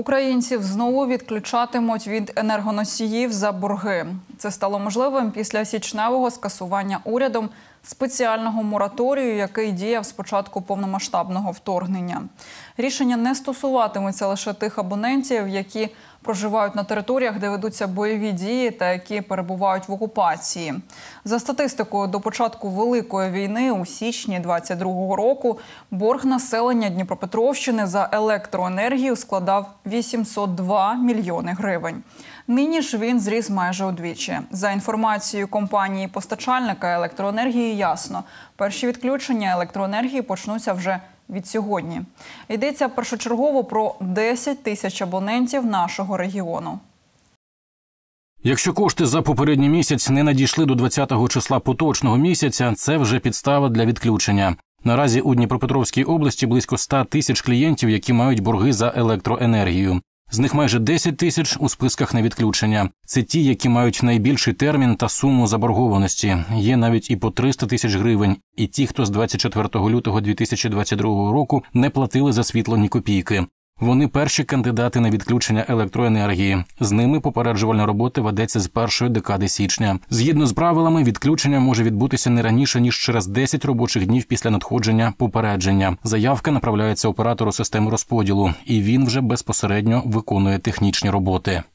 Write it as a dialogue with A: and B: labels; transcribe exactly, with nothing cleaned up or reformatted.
A: Українців знову відключатимуть від енергоносіїв за борги. Це стало можливим після січневого скасування урядом спеціального мораторію, який діяв з початку повномасштабного вторгнення. Рішення не стосуватиметься лише тих абонентів, які проживають на територіях, де ведуться бойові дії та які перебувають в окупації. За статистикою, до початку Великої війни у січні двадцять другого року борг населення Дніпропетровщини за електроенергію складав вісімсот два мільйони гривень. Нині ж він зріс майже удвічі. За інформацією компанії-постачальника електроенергії ясно, перші відключення електроенергії почнуться вже від сьогодні. Йдеться першочергово про десять тисяч абонентів нашого регіону.
B: Якщо кошти за попередній місяць не надійшли до двадцятого числа поточного місяця, це вже підстава для відключення. Наразі у Дніпропетровській області близько ста тисяч клієнтів, які мають борги за електроенергію. З них майже десять тисяч у списках на відключення. Це ті, які мають найбільший термін та суму заборгованості. Є навіть і по триста тисяч гривень. І ті, хто з двадцять четвертого лютого дві тисячі двадцять другого року не платили за світло ні копійки. Вони перші кандидати на відключення електроенергії. З ними попереджувальна робота ведеться з першої декади січня. Згідно з правилами, відключення може відбутися не раніше, ніж через десять робочих днів після надходження попередження. Заявка направляється оператору системи розподілу, і він вже безпосередньо виконує технічні роботи.